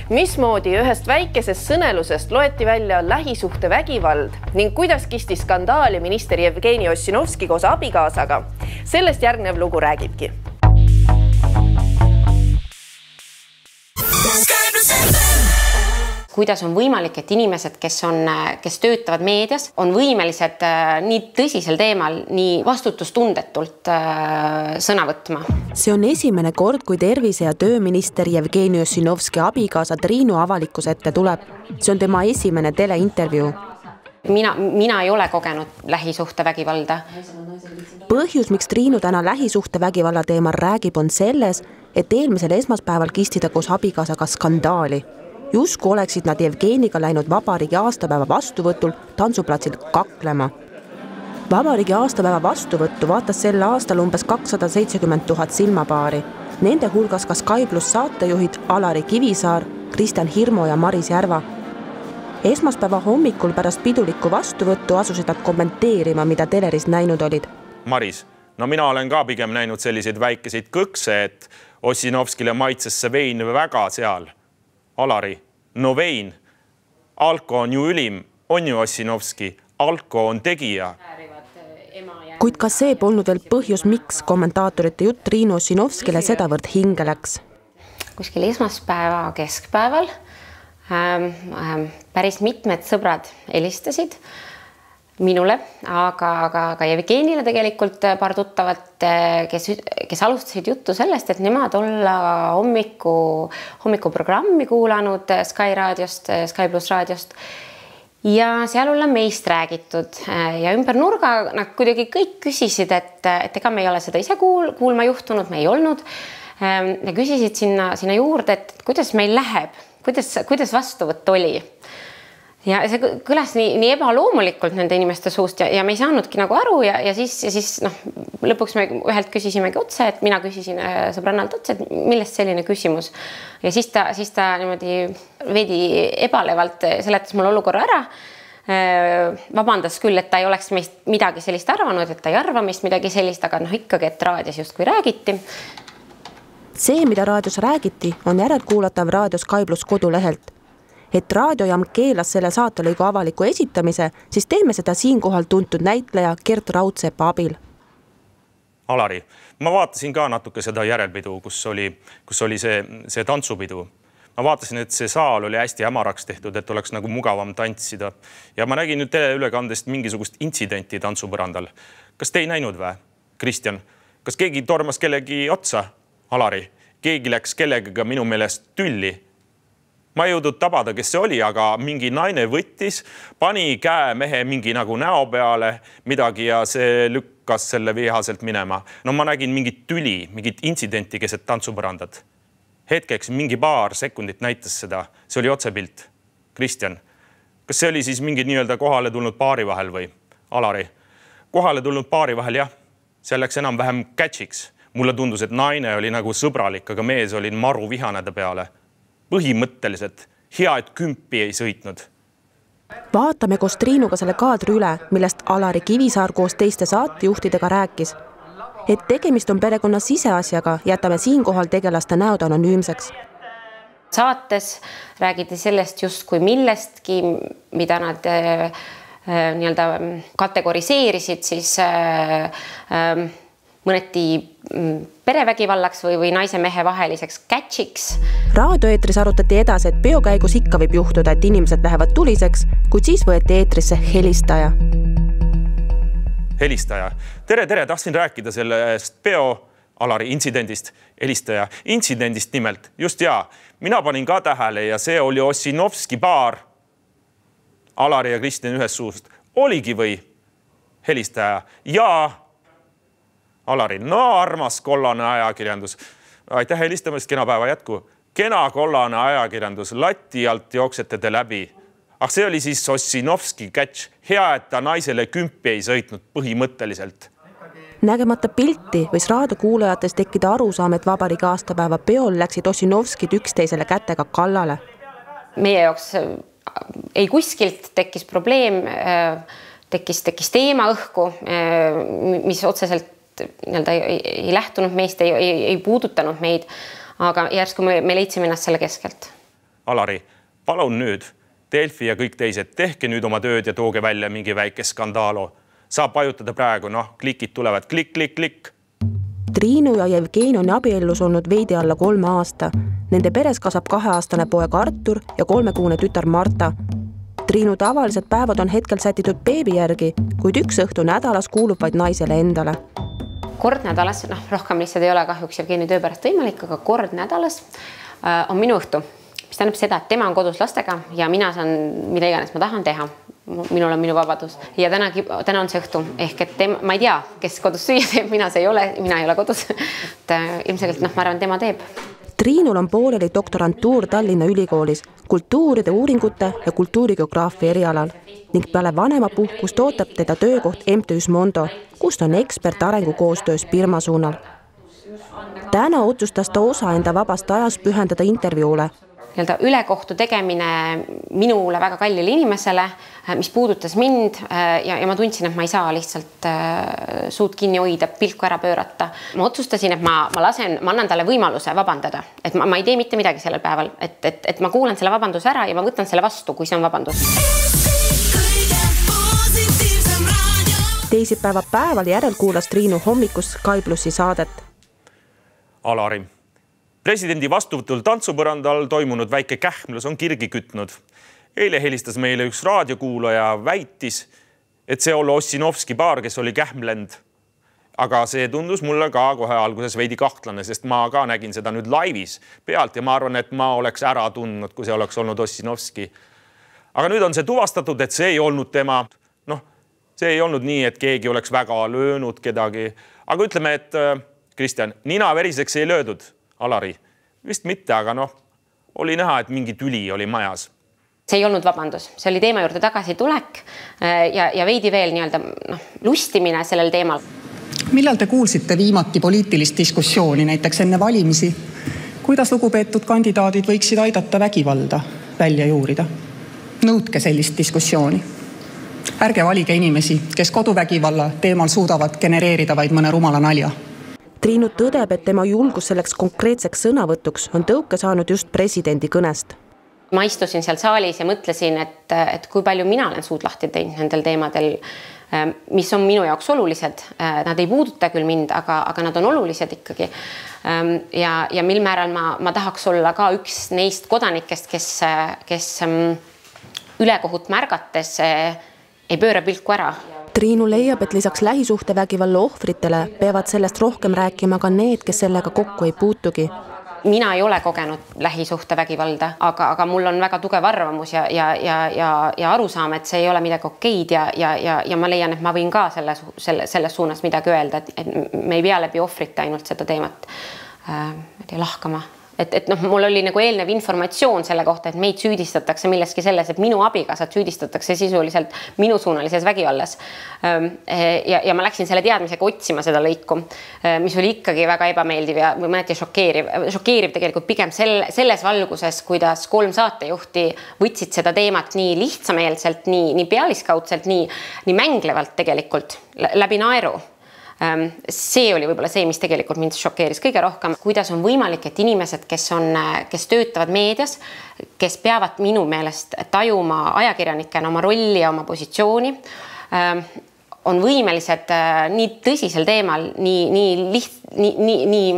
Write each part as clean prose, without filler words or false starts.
mismoodi ühest väikesest sõnelusest loeti välja lähisuhtevägivald ning kuidas kistis skandaali minister Jevgeni Ossinovski koos abikaasaga. Sellest järgnev lugu räägibki. Kuidas on võimalik, et inimesed, kes töötavad meedias, on võimelised nii tõsisel teemal, nii vastutustundetult sõna võtma. See on esimene kord, kui tervise- ja tööminister Jevgeni Ossinovski abikaasa Triinu avalikkuse ette tuleb. See on tema esimene teleintervjuu. Mina ei ole kogenud lähisuhtevägivalda. Põhjus, miks Triinu täna lähisuhtevägivalla teemal räägib, on selles, et eelmisel esmaspäeval kistida koos abikaasaga skandaali. Jusku oleksid nad Jevgeniga läinud vabariigi aastapäeva vastuvõtul tantsuplatsil kaklema. Vabariigi aastapäeva vastuvõttu vaatas sel aastal umbes 270 000 silmapaari. Nende hulgas ka Sky Plus saatejuhid Alari Kivisaar, Kristjan Hirmo ja Maris Järva. Esmaspäeva hommikul pärast pidulikku vastuvõttu asusid nad kommenteerima, mida teleris näinud olid. Maris, no mina olen ka pigem näinud selliseid väikeseid kõkse, et Ossinovskile maitses see vein väga seal. Alari, no vein, alko on ju ülim, on ju Ossinovski, alko on tegija. Kuid ka see polnud veel põhjus, miks kommentaatorite jutt Triinu Ossinovskile sedavõrd hinge läks. Kuskil esmaspäeva keskpäeval päris mitmed sõbrad helistasid minule, aga Jevgenile tegelikult paar tuttavat, kes alustasid juttu sellest, et nemad olla hommikuprogrammi kuulanud Sky raadiost, Sky Plus raadiost ja seal olla meist räägitud ja ümber nurga nad kuidagi kõik küsisid, et ega me ei ole seda ise kuulma juhtunud, me ei olnud ja küsisid sinna juurde, et kuidas meil läheb, kuidas vastuvõtt oli. Ja see kõlas nii ebaloomulikult nende inimeste suust ja me ei saanudki nagu aru ja siis lõpuks me ühelt küsisimegi otse, et mina küsisin sõbrannalt otse, et millest selline küsimus. Ja siis ta niimoodi veidi ebalevalt seletas mulle olukorra ära. Vabandas küll, et ta ei oleks meist midagi sellist arvanud, et ta ei arva meist midagi sellist, aga ikkagi, et raadios justkui räägiti. See, mida raadios räägiti, on järelkuulatav raadio Sky Plus kodulehelt. Et raadiojaam keelas selle saatelõigu avaliku esitamise, siis teeme seda siinkohal tuntud näitleja Gert Raudsepa abil. Alari, ma vaatasin ka natuke seda järelpidu, kus oli see tantsupidu. Ma vaatasin, et see saal oli hästi hämaraks tehtud, et oleks nagu mugavam tantsida. Ja ma nägin nüüd teleülekandest mingisugust intsidenti tantsupõrandal. Kas te ei näinud või, Kristjan? Kas keegi tormas kellegi otsa, Alari? Keegi läks kellegagi minu meelest tülli. Ma ei jõudnud tabada, kes see oli, aga mingi naine võttis, pani käe mehe mingi nagu näo peale midagi ja see lükkas selle vihaselt minema. No ma nägin mingit tüli, mingit intsidenti keset tantsupõrandat. Hetkeks mingi paar sekundit näitas seda. See oli otsepilt. Kristjan, kas see oli siis mingi nii-öelda kohale tulnud paari vahel või? Alari, kohale tulnud paari vahel, jah. See läks enam vähem catchiks. Mulle tundus, et naine oli nagu sõbralik, aga mees oli maru vihanede peale. Põhimõtteliselt hea, et kümpi ei sõitnud. Vaatame koos Triinuga selle kaadri üle, millest Alari Kivisaar koos teiste saatejuhtidega rääkis. Et tegemist on perekonna siseasjaga, jätame siinkohal tegelaste näod anonüümseks. Saates räägiti sellest justkui millestki, mida nad nii-öelda kategoriseerisid siis mõneti perevägivallaks või naise-mehe vaheliseks catchiks. Raadioeetris arutati edasi, et peokäigus ikka võib juhtuda, et inimesed lähevad tuliseks, kuid siis võeti eetrisse helistaja. Helistaja. Tere, tahtsin rääkida sellest Alari intsidendist. Helistaja. Intsidendist nimelt. Just jaa. Mina panin ka tähele ja see oli Ossinovski paar. Alari ja Kristjan ühes suust. Oligi või? Helistaja. Jaa. Alari, no armas kollane ajakirjandus. Aitäh helistamast, kena päeva jätku. Kena kollane ajakirjandus, lati alt jooksete te läbi. See oli siis Ossinovski catch. Hea, et ta naisele kümpi ei sõitnud põhimõtteliselt. Nägemata pilti võis raadiokuulajates tekkida arusaam, et vabariigi aastapäeva peol läksid Ossinovskid üksteisele kätega kallale. Meie jaoks ei kuskilt tekkis probleem, tekkis teema õhku, mis otseselt ei lähtunud meist, ei puudutanud meid, aga järsku me leidsime ennast selle keskelt. Alari, palun nüüd, Delfi ja kõik teised, tehke nüüd oma tööd ja tooge välja mingi väike skandaalo. Saab vajutada praegu, klikid tulevad, klikk. Triinu ja Jevgeni on abiellus olnud veidi alla 3 aasta. Nende peres kasvab 2-aastane poeg Artur ja 3-kuune tütar Marta. Triinu tavalised päevad on hetkel sätitud beebi järgi, kuid üks õhtu nädalas kuulub vaid naisele endale. Kord nädalas, rohkem lihtsalt ei ole kahjuks Jevgeni töö pärast võimalik, aga kord nädalas on minu õhtu. Mis tähendab seda, et tema on kodus lastega ja mina saan mida iganes ma tahan teha. Minul on minu vabadus. Ja täna on see õhtu. Ehk et ma ei tea, kes kodus süüa teeb, mina ei ole kodus. Ilmselgelt, ma arvan, tema teeb. Triinul on pooleli doktorantuur Tallinna Ülikoolis kultuuride uuringute ja kultuurigeograafia erialal ning peale vanemapuhkust ootab teda töökoht MTÜs Mondo, kust on ekspert arengukoostöös Birma suunal. Täna otsustas ta osa enda vabast ajast pühendada intervjuule. Ülekohtu tegemine minule väga kallile inimesele, mis puudutas mind ja ma tundsin, et ma ei saa lihtsalt suud kinni hoida, pilku ära pöörata. Ma otsustasin, et ma annan talle võimaluse vabandada, et ma ei tee mitte midagi sellel päeval, et ma kuulan selle vabanduse ära ja ma võtan selle vastu, kui see on vabandus. Teisipäeva päeval järel kuulas Triinu hommikus Sky Plussi saadet. Alari. Presidendi vastuvõtul tantsupõrandal toimunud väike kähmlus on kirgi kütnud. Eile helistas meile üks raadiokuulaja väitis, et see oli Ossinovski paar, kes oli kähmlend. Aga see tundus mulle ka kohe alguses veidi kahtlane, sest ma ka nägin seda nüüd laivis pealt ja ma arvan, et ma oleks ära tundnud, kui see oleks olnud Ossinovski. Aga nüüd on see tuvastatud, et see ei olnud tema. See ei olnud nii, et keegi oleks väga löönud kedagi. Aga ütleme, et Kristjan, nina veriseks ei löödud, Alari. Vist mitte, aga oli näha, et mingi tüli oli majas. See ei olnud vabandus. See oli teema juurde tagasi tulek ja veidi veel lustimine sellel teemal. Millal te kuulsite viimati poliitilist diskussiooni, näiteks enne valimisi? Kuidas lugupeetud kandidaadid võiksid aidata vägivalda välja juurida? Nõudke sellist diskussiooni. Ärge valige inimesi, kes koduvägivalla teemal suudavad genereerida vaid mõne rumala nalja. Triinu tõdeb, et tema julgus selleks konkreetseks sõnavõtuks on tõuke saanud just presidendi kõnest. Ma istusin seal saalis ja mõtlesin, et kui palju mina olen suud lahti teinud nendel teemadel, mis on minu jaoks olulised. Nad ei puuduta küll mind, aga nad on olulised ikkagi. Ja mil määral ma tahaks olla ka üks neist kodanikest, kes ülekohut märgates ei pööra pilku ära. Triinu leiab, et lisaks lähisuhtevägivalla ohvritele peavad sellest rohkem rääkima ka need, kes sellega kokku ei puutugi. Mina ei ole kogenud lähisuhtevägivalda, aga mul on väga tugev arvamus ja arusaam, et see ei ole midagi okeid ja ma leian, et ma võin ka selles suunas midagi öelda, et me ei pea läbi ohvrite ainult seda teemat lahkama. Et mul oli eelnev informatsioon selle kohta, et meid süüdistatakse milleski selles, et minu abikaasad süüdistatakse sisuliselt minusuunalises vägivallas. Ja ma läksin selle teadmisega otsima seda lõiku, mis oli ikkagi väga ebameeldiv ja mõneti šokeeriv. Šokeeriv tegelikult pigem selles valguses, kuidas 3 saatejuhti võtsid seda teemat nii lihtsameelselt, nii pealiskaudselt, nii mänglevalt tegelikult läbi naeru. See oli võib-olla see, mis tegelikult mind šokeeris kõige rohkem. Kuidas on võimalik, et inimesed, kes töötavad meedias, kes peavad minu meelest tajuma ajakirjanikena oma rolli ja oma positsiooni, on võimelised nii tõsisel teemal, nii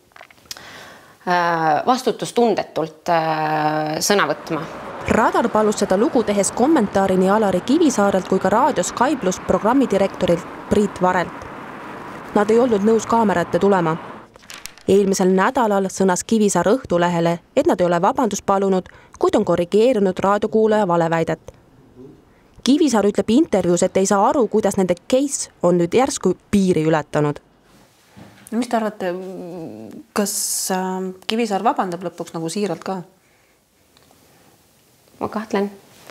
vastutustundetult sõna võtma. Radar palus seda lugu tehes kommentaari nii Alari Kivisaarelt kui ka raadio Sky Plus programmidirektorilt Priit Varelt. Nad ei olnud nõus kaamera ette tulema. Eelmisel nädalal sõnas Kivisaar Õhtulehele, et nad ei ole vabandust palunud, kuid on korrigeerinud raadiokuulaja valeväidet. Kivisaar ütleb intervjuus, et ei saa aru, kuidas nende case on nüüd järsku piiri ületanud. Mis te arvate, kas Kivisaar vabandab lõpuks nagu siiralt ka? Ma kahtlen.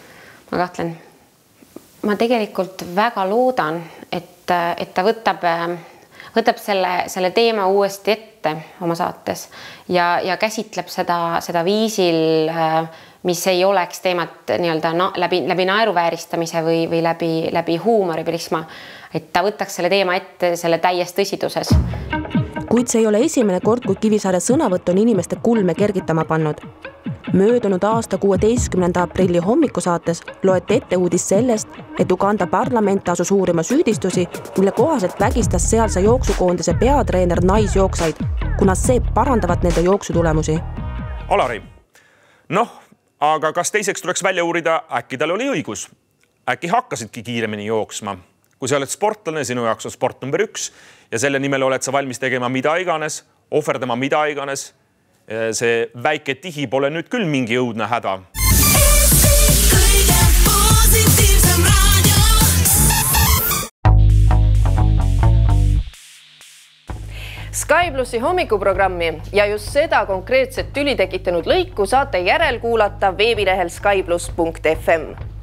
Ma tegelikult väga loodan, et ta võtab selle teema uuesti ette oma saates ja käsitleb seda viisil, mis ei oleks teemat läbi naeruvääristamise või läbi huumoriprisma, et ta võtaks selle teema ette selle täies tõsiduses. Kuid see ei ole esimene kord, kui Kivisaare sõnavõtt on inimeste kulme kergitama pannud. Möödunud aasta 16. aprilli hommikusaates loeti ette uudis sellest, et Uganda parlament asus uurima süüdistusi, mille kohaselt vägistas sealse jooksukoondise peatreener naisjooksaid, kuna see parandavad nende jooksutulemusi. Alari, aga kas teiseks tuleks välja uurida, äkki tal oli õigus? Äkki hakkasidki kiiremini jooksma? Kui sa oled sportlane, sinu jaoks on sport number 1 ja selle nimel oled sa valmis tegema mida iganes, ohverdama mida iganes. See väike tihi pole nüüd küll mingi õudne häda. Sky Plussi hommikuprogrammi ja just seda konkreetset tüli tekitanud lõiku saate järelkuulata veebilehel skyplus.fm.